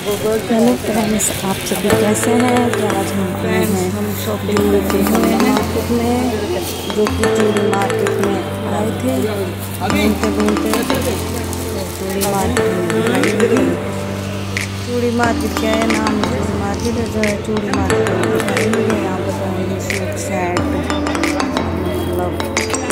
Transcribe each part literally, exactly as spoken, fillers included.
Hello friends, आप सभी कैसे हैं? तो आज हम आए हैं हम शॉपिंग करते हुए मार्केट में, जो कि चूड़ी मार्केट में आए थे। घूमते घूमते चूड़ी मार्केट में चूड़ी मार्केट क्या है नाम, चूड़ी मार्केट है, जो है चूड़ी मार्केट में दिखाएंगे। यहाँ पर रहेंगे सूट सेट, मतलब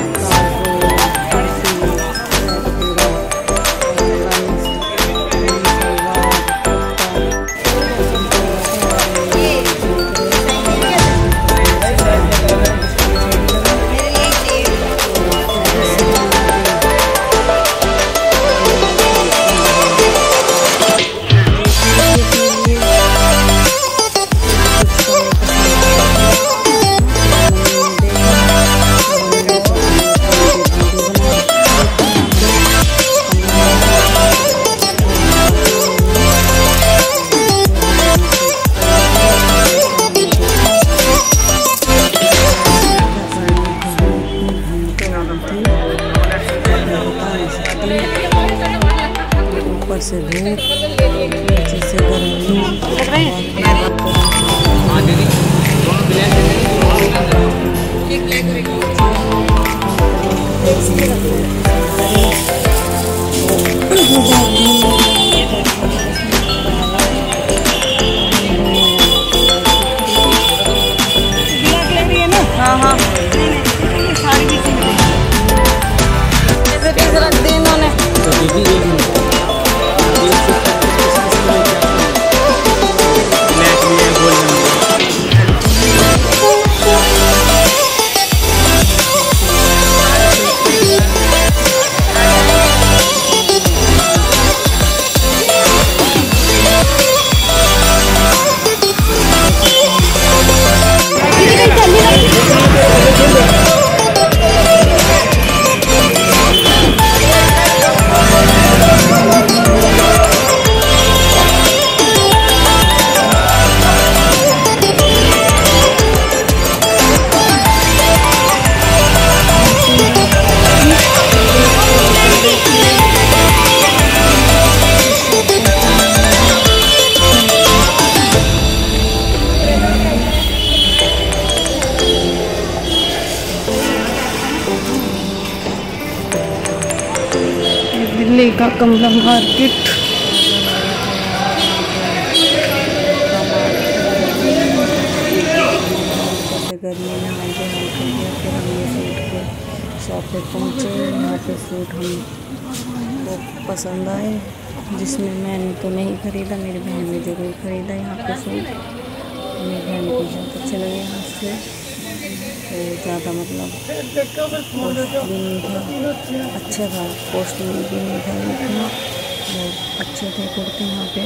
ऊपर से धूप, नीचे से गर्मी। हाँ हाँ रख दी इन्होंने। दिल्ली का कमला मार्केट। गर्मी में हल्के हल्के गया, फिर हम ये सूट के शॉप पे पहुँचे। यहाँ पे सूट हमको पसंद आए, जिसमें मैंने तो नहीं ख़रीदा, मेरी बहन ने जरूर ख़रीदा यहाँ पे सूट। मेरी बहन को बहुत अच्छे लगे यहाँ से, तो ज़्यादा मतलब कॉस्टली नहीं था, अच्छा था, कॉस्टली भी नहीं था, लेकिन बहुत अच्छे थे कुर्ते यहाँ पे।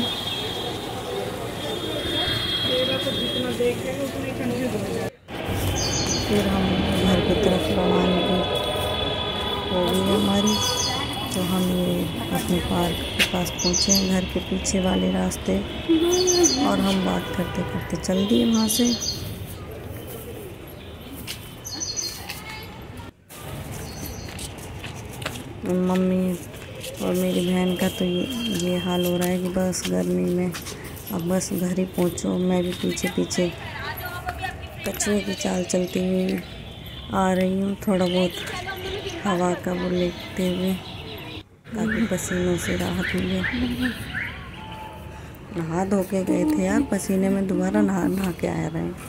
फिर हम घर की तरफ रवानगी हो गई हमारी, तो हम ये अपने पार्क के पास पहुँचे हैं, घर के पीछे वाले रास्ते, और हम बात करते करते चल दिए वहाँ से। मम्मी और मेरी बहन का तो ये ये हाल हो रहा है कि बस गर्मी में अब बस घर ही पहुँचो। मैं भी पीछे पीछे कछुए की चाल चलती हुई आ रही हूँ, थोड़ा बहुत हवा का वो लेते हुए, ताकि पसीनों से राहत मिले। नहा धो के गए थे यार, पसीने में दोबारा नहा नहा के आ रहे हैं।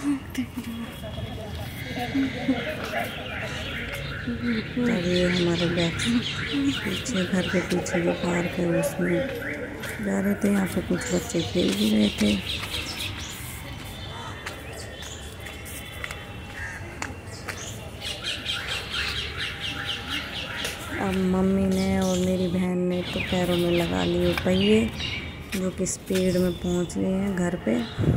और ये हमारे बैक पीछे, घर के पीछे जो पार्क है उसमें जा रहे थे। यहाँ पे कुछ बच्चे खेल भी रहे थे। अब मम्मी ने और मेरी बहन ने तो पैरों में लगा लिए पहिए, जो कि स्पीड में पहुँच गए हैं घर पे।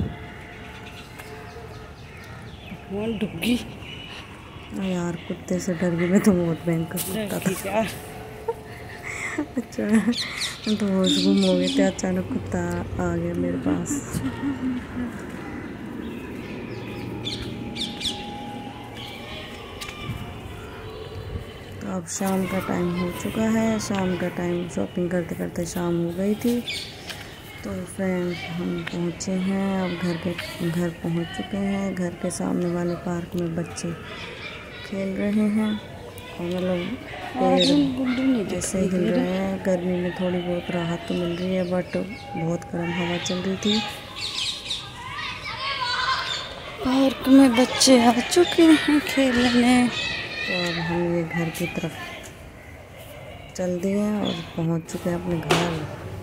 डुग्गी यार, कुत्ते से डर गई मैं तो, बहुत भयंकर कुत्ता था। अच्छा, तो होश गुम हो गए थे, अचानक कुत्ता आ गया मेरे पास। तो अब शाम का टाइम हो चुका है, शाम का टाइम शॉपिंग करते करते शाम हो गई थी। तो फ्रेंड्स हम पहुँचे हैं, अब घर के घर पहुँच चुके हैं। घर के सामने वाले पार्क में बच्चे खेल रहे हैं और मतलब पेड़ जैसे हिल रहे हैं। गर्मी में थोड़ी बहुत राहत तो मिल रही है, बट बहुत गर्म हवा चल रही थी। पार्क में बच्चे आ चुके हैं खेलने, तो अब हम ये घर की तरफ चल दिए और पहुंच चुके हैं अपने घर।